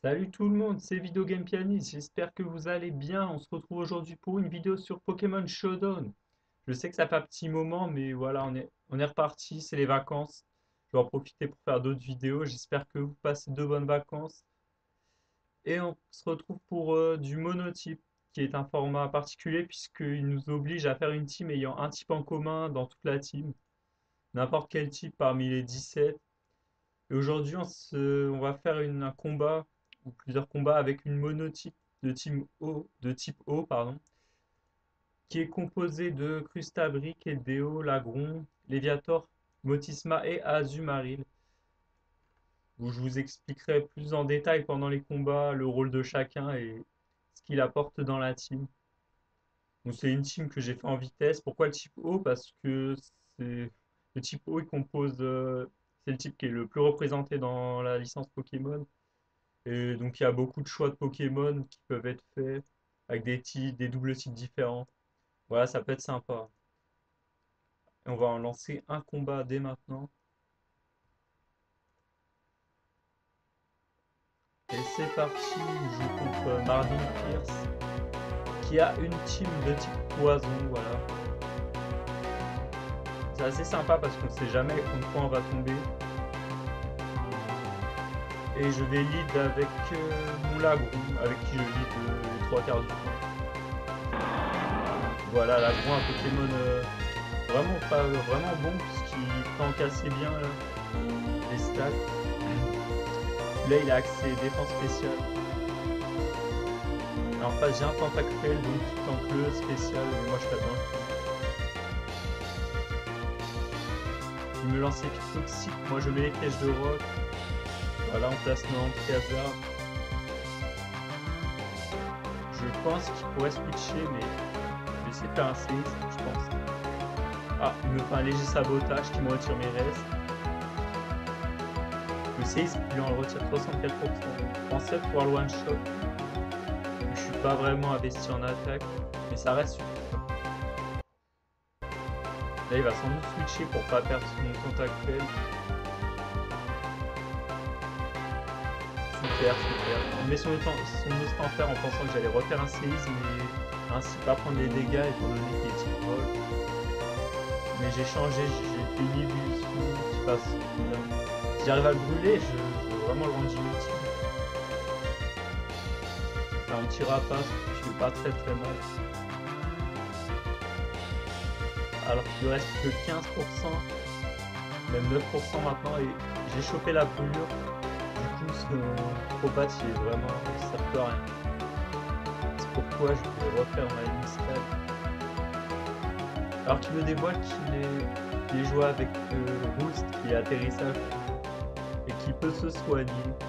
Salut tout le monde, c'est Video Game Pianist, j'espère que vous allez bien. On se retrouve aujourd'hui pour une vidéo sur Pokémon Showdown. Je sais que ça fait un petit moment, mais voilà, on est reparti, c'est les vacances. Je vais en profiter pour faire d'autres vidéos. J'espère que vous passez de bonnes vacances. Et on se retrouve pour du monotype, qui est un format particulier puisqu'il nous oblige à faire une team ayant un type en commun dans toute la team. N'importe quel type parmi les 17. Et aujourd'hui, on va faire un combat ou plusieurs combats avec une monotype de type O, pardon, qui est composée de Crustabric, Eldeo, Lagron, Léviator, Motisma et Azumarill. Où je vous expliquerai plus en détail pendant les combats le rôle de chacun et ce qu'il apporte dans la team. Donc c'est une team que j'ai fait en vitesse. Pourquoi le type O? Parce que c'est le type O, c'est le type qui est le plus représenté dans la licence Pokémon. Et donc il y a beaucoup de choix de Pokémon qui peuvent être faits avec des doubles types différents. Voilà, ça peut être sympa. Et on va en lancer un combat dès maintenant. Et c'est parti, je joue contre Marvin Pierce, qui a une team de type poison, voilà. C'est assez sympa parce qu'on ne sait jamais contre quoi on va tomber. Et je vais lead avec mon Lagron, avec qui je lead les trois quarts du temps. Voilà, Lagron, un Pokémon vraiment pas vraiment bon puisqu'il tank assez bien là, les stats. Là il a accès défense spéciale. En face j'ai un Tentacruel donc qui tank le spécial et moi je tape dans le. Il me lance les pics toxiques, moi je mets les flèches de rock. Voilà, on place nos anti-hasard. Je pense qu'il pourrait switcher mais je vais essayer de faire un séisme je pense. Ah, il me fait un léger sabotage qui me retire mes restes. Le séisme lui en retire 64%. Je pensais pouvoir le one shot. Je suis pas vraiment investi en attaque, mais ça reste suffisant. Là il va sans doute switcher pour pas perdre son Tentacruel. Super, super. Il met son Ostanfer en pensant que j'allais refaire un séisme et ainsi pas prendre les dégâts étant donné qu'il est type vol. Mais j'ai changé, j'ai fait une ébullition qui passe bien. Si j'arrive à le brûler, je veux vraiment le rendre inutile. Faire un petit rapace qui fait pas très très mal. Alors qu'il reste que 15%, même 9% maintenant, et j'ai chopé la brûlure. Du coup, son Crobat, il est vraiment, il sert plus à rien. C'est pourquoi je vais refaire ma ligne stade. Alors qu'il me dévoile qu'il est joué avec Roost, qui est atterrissage, et qui peut se soigner.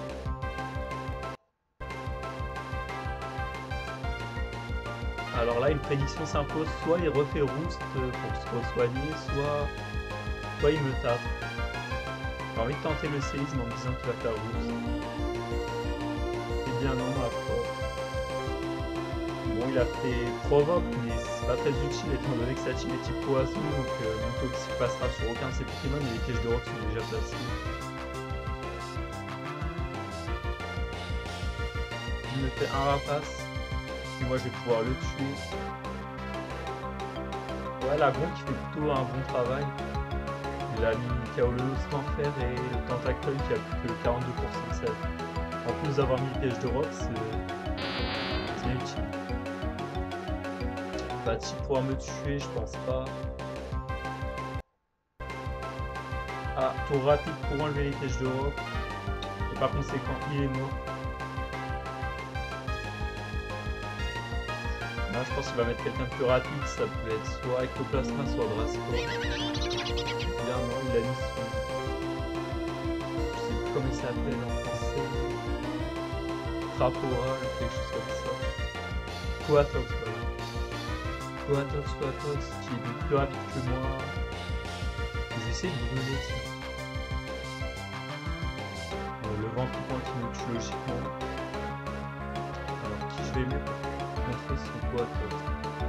Alors là, une prédiction s'impose, soit il refait Roost pour se soigner, soit il me tape. J'ai envie de tenter le séisme en me disant qu'il va faire Roost. Eh bien non, ma foi. Bon, il a fait Provoque, mais c'est pas très utile étant donné que sa team est type poisson, donc mon toxique passera sur aucun de ses Pokémon et les pièges de rock sont déjà placés. Il me fait un rapace, et moi je vais pouvoir le tuer. Ouais, la Gronde qui fait plutôt un bon travail. Il a mis KO le Ostanfer et le Tentacruel qui a plus que 42% de sa vie. En plus d'avoir mis le piège de rock, c'est utile. Va-t-il pouvoir me tuer? Je pense pas. Ah, tour rapide pour enlever les pièges de rock. Et par conséquent, il est mort. Là, je pense qu'il va mettre quelqu'un de plus rapide. Ça peut être soit Ectoplasma, soit Drascore. Bien, non, il a mis son. Je sais plus comment il s'appelle en français. Traporal, quelque chose comme ça. Quatox, voilà. Quatox, qui est donc plus rapide que moi. Je vais essayer de brûler, tiens. Le vent qui continue de tue logiquement. Alors, qui je vais mettre contre son Quatox?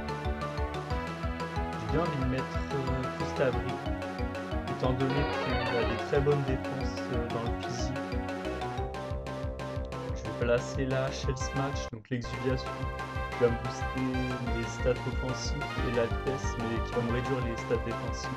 J'ai bien envie de mettre Crustabric, étant donné qu'il a des très bonnes défenses dans le physique. Je vais placer là, Shell Smash, donc l'exuviation, qui va me booster les stats offensifs et la vitesse, mais qui va me réduire les stats défensifs.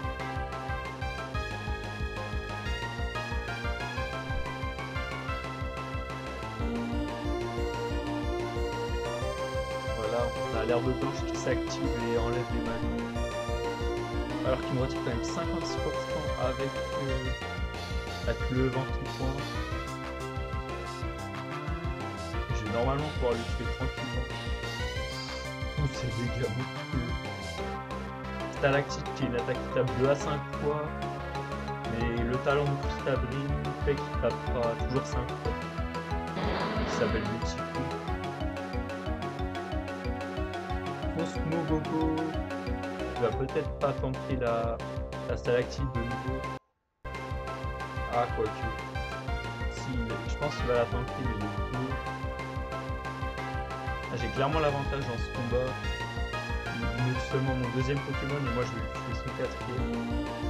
Voilà, on a l'herbe blanche qui s'active et enlève les magons. Alors qu'il me retire quand même 56% avec le vent tout point. Je vais normalement pouvoir le tuer tranquillement. Ouh, c'est dégâts monstrueux. Stalactite qui est une attaque qui tape 2 à 5 fois. Mais le talent de Crustabrine fait qu'il tapera toujours 5 fois. Il s'appelle multi-coup. Cosmogogo. Il va peut-être pas tanker la stalactite de nouveau. Ah, quoique. Si, je pense qu'il va la tanker, mais de coup. Ah, j'ai clairement l'avantage dans ce combat. Il me tue seulement mon deuxième Pokémon et moi je vais lui tuer son quatrième.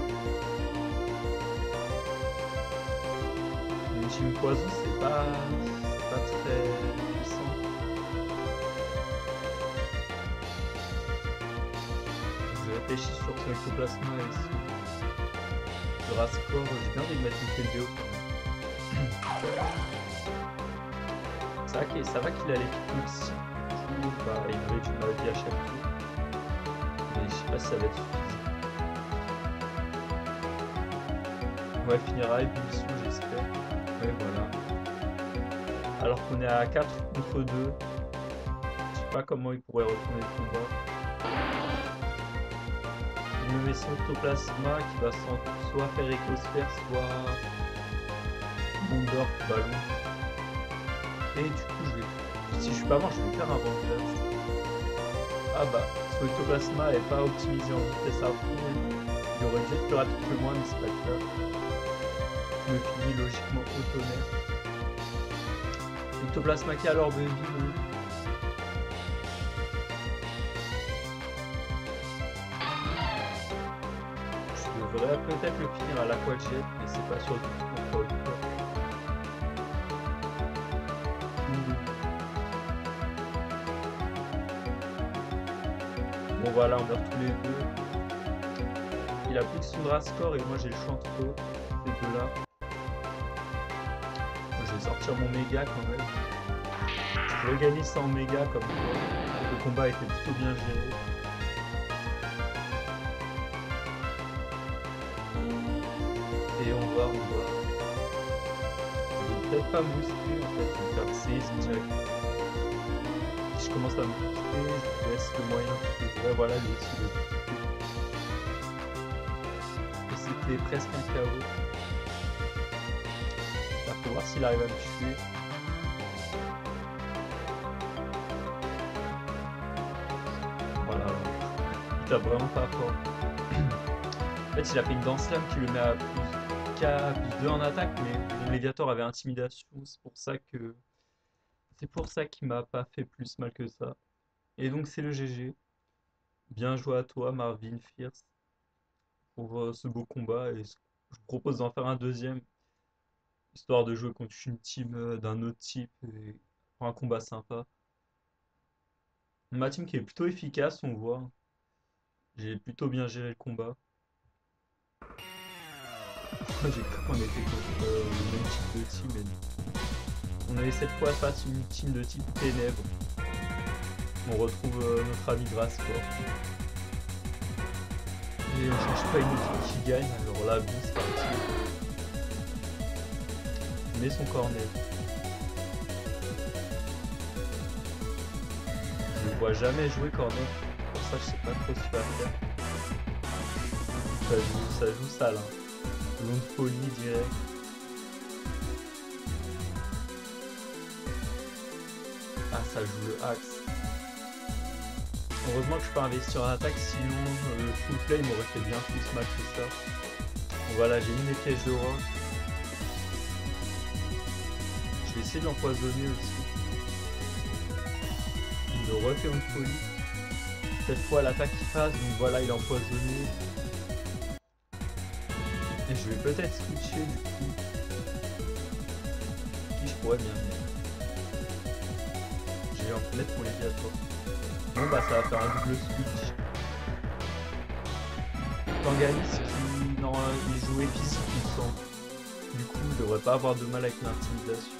Le Gym Poison, c'est pas très puissant. Je réfléchis sur son Ectoplasma et son Rascore. J'ai bien envie de mettre une vidéo quand même. Ça va qu'il a l'équipe aussi. Bah, il me réduit ma vie à chaque tour. Mais je sais pas si ça va être suffisant. On va finir à ébullition, j'espère. Ouais, voilà. Alors qu'on est à 4 contre 2. Je sais pas comment il pourrait retourner le combat. Il me met son Ectoplasma qui va sans doute soit faire Écosphère, soit Bondor Ballon. Et du coup, si je suis pas mort, je vais lui faire un Vengeance. Ah bah, son Ectoplasma est pas optimisé en vitesse à fond. Il aurait dû être plus rapide que moi, mais c'est pas le cas. Je me finis logiquement au tonnerre. Ectoplasma qui a l'orbe de vie, oui. Je devrais peut-être le finir à l'Aquajet, mais c'est pas sûr du tout contre Hawker. Bon voilà, on meurt tous les deux. Il a plus que son Drascore et moi j'ai le choix entre ces deux-là. Je vais sortir mon méga quand même. Je vais gagner sans méga comme quoi. Le combat était plutôt bien géré. Et on va. Je vais peut-être pas me booster en fait, je vais faire séisme direct. Si je commence à me booster, je laisse le moyen de... Ouais, voilà, lui aussi le booster. Et c'était presque un KO. Là, faut voir s'il arrive à me tuer. Voilà, il tape vraiment pas fort. En fait, il a fait une danse lame qui le met à plus 2 en attaque, mais mon Léviator avait intimidation, c'est pour ça qu'il m'a pas fait plus mal que ça. Et donc c'est le GG. Bien joué à toi, Marvin Fierce, pour ce beau combat, et je vous propose d'en faire un deuxième, histoire de jouer contre une team d'un autre type, et pour un combat sympa. Ma team qui est plutôt efficace, on voit. J'ai plutôt bien géré le combat. J'ai cru qu'on était contre le même type de team, mais on avait cette fois face une team de type ténèbres. On retrouve notre ami Drascore. Et on change pas une équipe qui gagne, alors là, bon, c'est parti. Il met son cornet. Je ne vois jamais jouer cornet, pour ça je sais pas trop ce qu'il va faire. Ça joue sale, hein. Long de folie direct. Ah, ça joue le axe. Heureusement que je peux investir en attaque, sinon le full play m'aurait fait bien plus mal que ça. Bon, voilà, j'ai mis mes pièges de roc. Je vais essayer de l'empoisonner aussi. Il me refait une folie. Cette fois l'attaque qui passe, donc voilà, il est empoisonné. Et je vais peut-être switcher du coup. Qui je pourrais bien mettre. j'ai envie de mettre mon Léviator. Bon bah ça va faire un double switch. Tangalis qui non, il jouait physique il me semble. Du coup il devrait pas avoir de mal avec l'intimidation.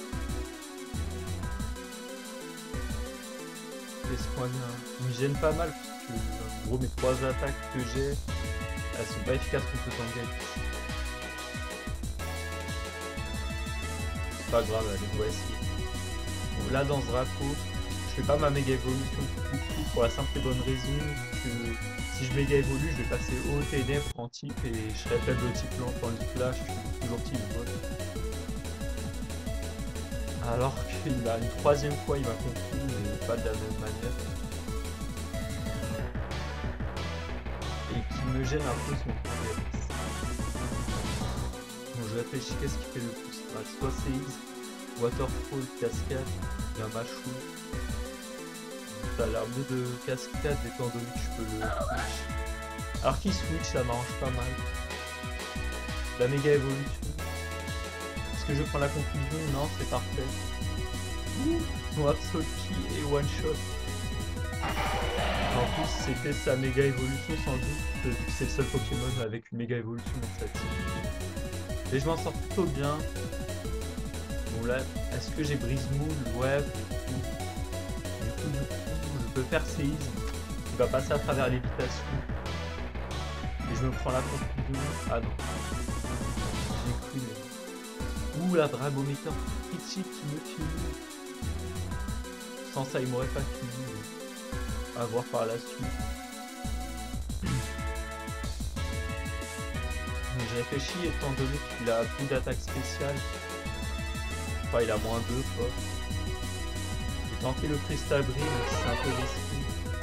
L'espoignard. Il me gêne pas mal parce que en gros mes 3 attaques que j'ai, elles sont pas efficaces contre Tangalis. C'est pas grave, allez, on va essayer. Bon, là dans ce Draco, je fais pas ma méga évolution tout de suite pour la simple et bonne raison que si je méga évolue, je vais passer au ténèbres en type et je serai faible au type lent, tandis que là je suis toujours type vol. Alors qu'il a une 3e fois il m'a compris, mais pas de la même manière. Et qui me gêne un peu son Tangalis. Bon, je réfléchis, qu'est-ce qui fait le plus mal? Soit c'est Waterfall, cascade, il y a un Machou. Ça a l'air mieux de cascade étant donné que je peux le switch. Alors qu'il switch, ça m'arrange pas mal. La méga évolution. Est-ce que je prends la conclusion? Non, c'est parfait. Son Absolki et one shot. En plus, c'était sa méga évolution sans doute, vu que c'est le seul Pokémon avec une méga évolution dans sa team. Et je m'en sors plutôt bien. Bon là, est-ce que j'ai brise-moule? Ouais, du coup, je peux faire séisme. Il va passer à travers l'évitation. Et je me prends la conclusion. Ah non. J'ai cru, mais... Ouh, la Dragométer critique qui me finit. Sans ça, il m'aurait pas fini. À voir par la suite. J'ai réfléchi étant donné qu'il a plus d'attaque spéciale. Enfin, il a moins 2 quoi. J'ai tenté le Crystal Brise, mais c'est un peu risqué.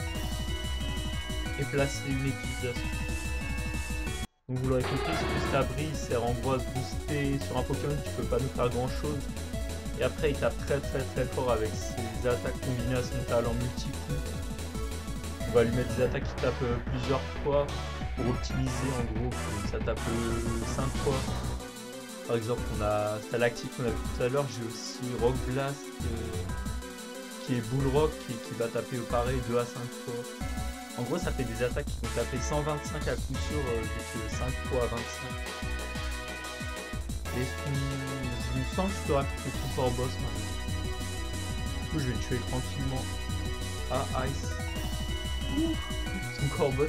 Et placer une utilisation. Donc vous l'aurez compris, ce Crystal Brise sert en gros à se booster sur un Pokémon qui peut pas nous faire grand chose. Et après il tape très fort avec ses attaques combinées à son talent multi-coup. On va lui mettre des attaques qui tapent plusieurs fois pour optimiser en gros, ça tape 5 fois. Par exemple, on a Stalactite qu'on a vu tout à l'heure, j'ai aussi Rock Blast qui est Bull Rock et qui va taper pareil 2 à 5 fois. En gros, ça fait des attaques qui vont taper 125 à coup sûr, vu que 5 fois à 25. Et je me sens que je peux raconter son corps boss maintenant. Du coup, je vais le tuer tranquillement. Ah, Ice. Son corps boss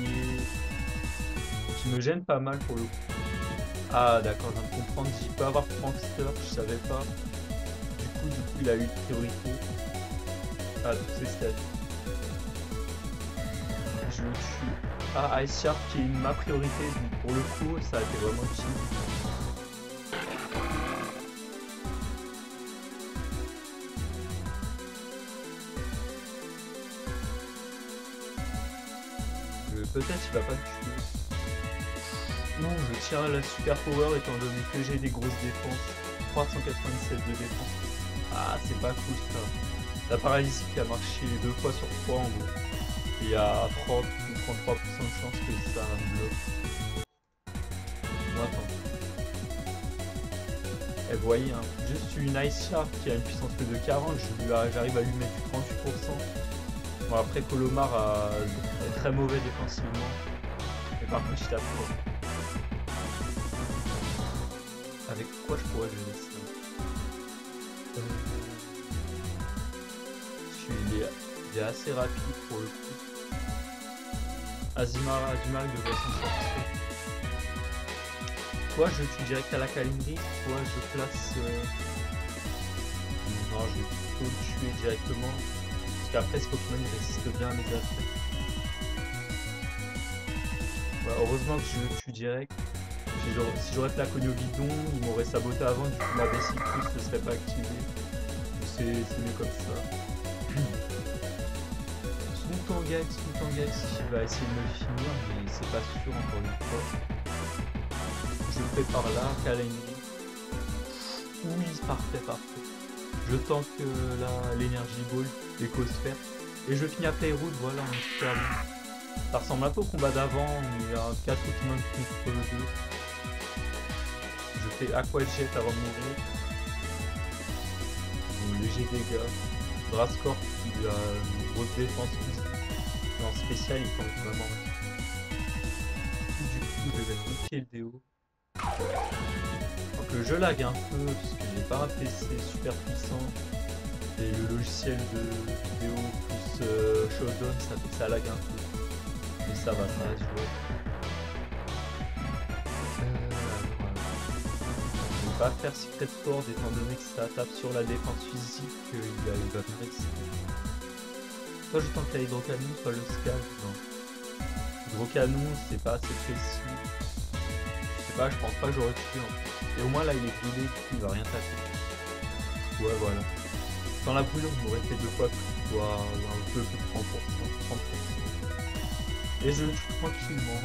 qui me gêne pas mal pour le coup. Ah d'accord, je viens de comprendre, j'y peux avoir Prankster, je savais pas. Du coup, il a eu priorité. Ah, tous ces stats. Je le tue. Ah, Ice Sharp qui est ma priorité, donc pour le coup, ça a été vraiment utile. Peut-être il va pas me tuer. Non, je tire à la super power étant donné que j'ai des grosses défenses. 397 de défense. Ah, c'est pas cool ça. La paralysie qui a marché 2 fois sur 3 en gros. Et il y a 30 ou 33% de chance que ça me bloque. Bon, attends. Et vous voyez, hein, juste une Ice Sharp qui a une puissance que de 40, j'arrive à lui mettre 38%. Bon, après Colomar est très mauvais défensivement. Mais par contre, je tape fort. Avec quoi je pourrais gérer ça? Il est assez rapide pour le coup. Azumarill devrait s'en sortir. Soit je tue direct à la Calendry, soit je place... Non, je vais plutôt le tuer directement. Parce qu'après ce Pokémon il résiste bien à mes attaques. Voilà, heureusement que je le tue direct. Si j'aurais fait la cogne au bidon, il m'aurait saboté avant, du coup ma Vesicle ne serait pas activée. C'est mieux comme ça. Son Tangax il va essayer de me finir, mais c'est pas sûr encore une fois. Je le fais par là, Calendry. Oui, parfait. Je tank l'énergie ball, l'écosphère. Et je finis à Playroot, voilà, on est super bon. Ça ressemble un peu au combat d'avant, on est à 4 Pokémon contre 2. Je fais Aqua Jet avant de mourir. Bon, léger dégâts. Drascorp, il a une grosse défense physique. En spécial, il tente vraiment. Du coup, je vais mettre nickel DO. Donc le jeu lag un peu, parce que j'ai pas un PC super puissant. Et le logiciel de vidéo plus Shodown, ça fait que ça lag un peu. Mais ça va, ça reste jouable. Je vais pas faire Secret Sword étant donné que ça tape sur la défense physique, il va me mettre. Soit je tente la hydrocanon, soit le scalp. Non. Hydrocanon, c'est pas assez précis. Je sais pas, je pense pas que j'aurais pu en fait. Et au moins là il est brûlé, du coup il va rien taper. Ouais voilà. Sans la brûlure, je m'aurais fait deux fois plus, soit un peu plus de 30%, 30%. Et je tue tranquillement.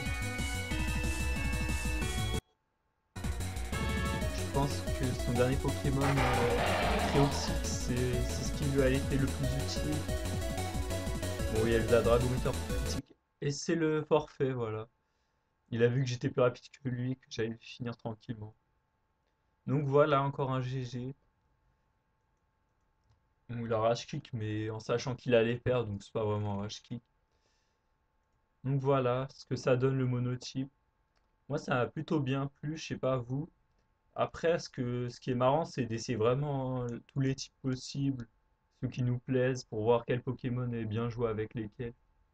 Je pense que son dernier Pokémon, Trioxix, c'est ce qui lui a été le plus utile. Bon, il y a eu la Dragonite critique. Et c'est le forfait, voilà. Il a vu que j'étais plus rapide que lui, que j'allais le finir tranquillement. Donc voilà, encore un GG. Bon, il a rage kick, mais en sachant qu'il allait perdre, donc c'est pas vraiment un rage kick. Donc voilà ce que ça donne le monotype. Moi, ça m'a plutôt bien plu, je sais pas vous. Après, ce qui est marrant, c'est d'essayer vraiment tous les types possibles, ceux qui nous plaisent, pour voir quel Pokémon est bien joué avec lesquels.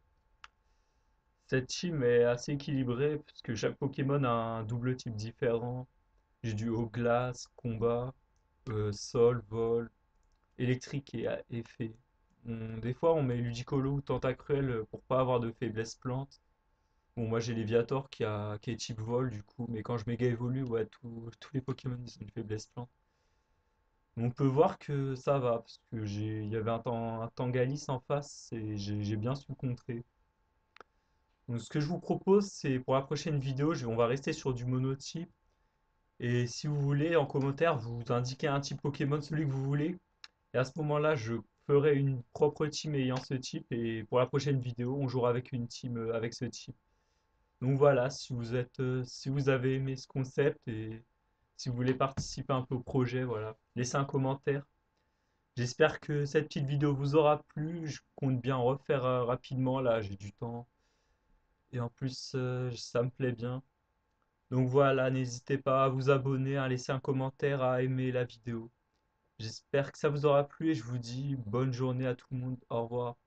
Cette team est assez équilibrée, puisque chaque Pokémon a un double type différent. J'ai du eau glace, combat, sol, vol, électrique et effet. Des fois, on met Ludicolo ou Tentacruel pour pas avoir de faiblesse plante. Bon, moi j'ai Léviator qui est type vol du coup, mais quand je méga évolue, ouais, tous les Pokémon ils ont une faiblesse plante. Mais on peut voir que ça va, parce que il y avait un Tangalis en face et j'ai bien su le contrer. Donc ce que je vous propose, c'est pour la prochaine vidéo, on va rester sur du monotype. Et si vous voulez, en commentaire, vous indiquez un type Pokémon, celui que vous voulez. Et à ce moment-là, je ferai une propre team ayant ce type. Et pour la prochaine vidéo, on jouera avec une team avec ce type. Donc voilà, si vous avez aimé ce concept et si vous voulez participer un peu au projet, voilà, laissez un commentaire. J'espère que cette petite vidéo vous aura plu. Je compte bien en refaire rapidement, là, j'ai du temps. Et en plus, ça me plaît bien. Donc voilà, n'hésitez pas à vous abonner, à laisser un commentaire, à aimer la vidéo. J'espère que ça vous aura plu et je vous dis bonne journée à tout le monde. Au revoir.